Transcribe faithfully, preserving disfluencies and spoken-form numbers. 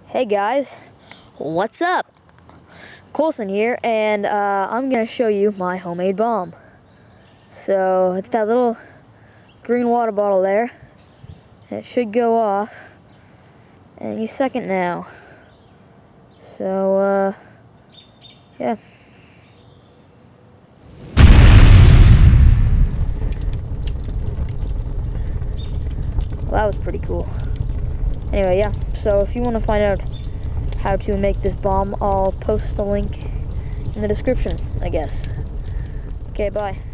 Hey guys, what's up? Coulson here, and uh, I'm gonna show you my homemade bomb. So it's that little green water bottle there, and it should go off any second now. So uh, yeah. Well, that was pretty cool. Anyway, yeah, so if you want to find out how to make this bomb, I'll post the link in the description, I guess. Okay, bye.